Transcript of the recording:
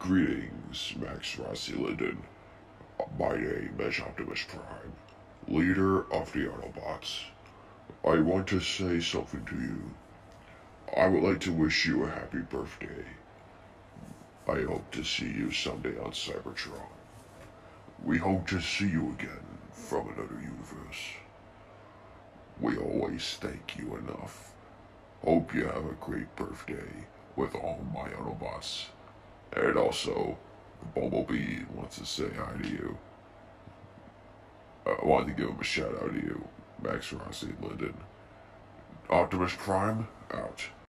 Greetings, Max Rossi Linden. My name is Optimus Prime, leader of the Autobots. I want to say something to you. I would like to wish you a happy birthday. I hope to see you someday on Cybertron. We hope to see you again from another universe. We always thank you enough. Hope you have a great birthday with all my Autobots. And also, Bumblebee wants to say hi to you. I wanted to give him a shout out to you, Max Rossi Linden. Optimus Prime, out.